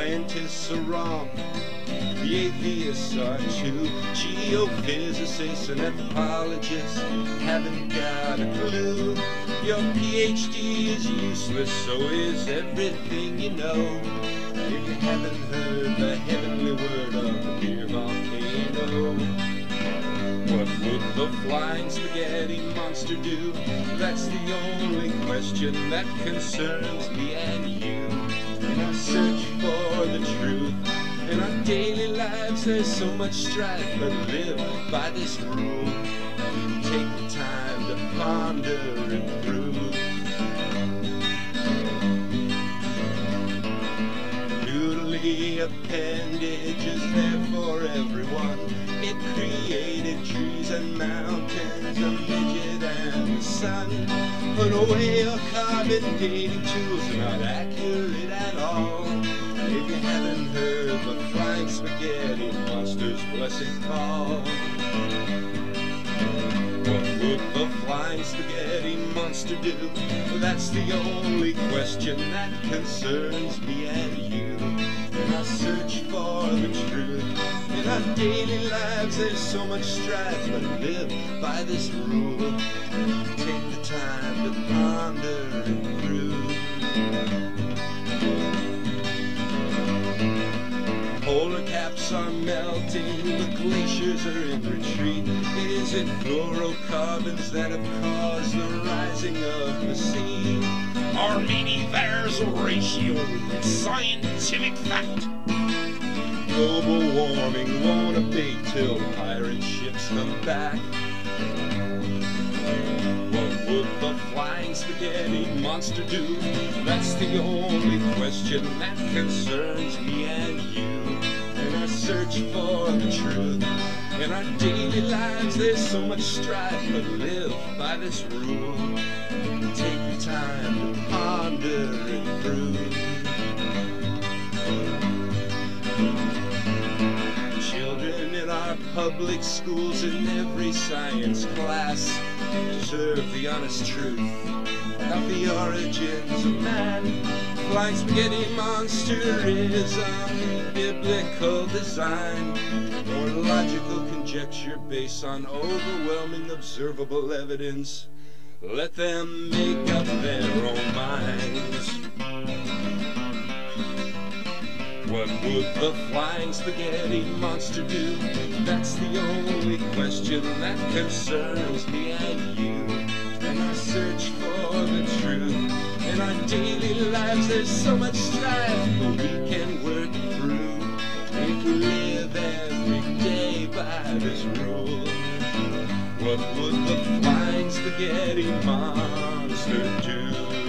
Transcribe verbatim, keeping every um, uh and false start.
scientists are wrong, the atheists are too. Geophysicists and anthropologists haven't got a clue. Your P H D is useless, so is everything you know. If you haven't heard the heavenly word of the beer volcano. What would the flying spaghetti monster do? That's the only question that concerns me and you. In our search for the truth, in our daily lives there's so much strife, but live by this rule. Take the time to ponder and prove. Noodly Appendage is there for everyone. It created trees and mountains, a midget and the sun. Put away your carbon dating tools, are not accurate at all. If you haven't heard the flying spaghetti monster's blessed call. What would the flying spaghetti monster do? That's the only question that concerns me and you. In our search for the truth, in our daily lives there's so much strife, but live by this rule. Take the time to ponder and prove. Polar caps are melting, the glaciers are in retreat. Is it fluorocarbons that have caused the rising of the sea? Or maybe there's a ratio, it's scientific fact. Global warming won't abate till pirate ships come back. What would the flying spaghetti monster do? That's the only question that concerns me and you. In our search for the truth, in our daily lives there's so much strife, but live by this rule. Take the time to ponder and prove. Children in our public schools in every science class deserve the honest truth of the origins of man. Flying spaghetti monster is a biblical design or logical conjecture based on overwhelming observable evidence. Let them make up their own minds. What would the flying spaghetti monster do? That's the only question that concerns me and you. In our search for the truth, in our daily lives there's so much strife, but we can work through if we live every day by this rule. What would the flying spaghetti monster do?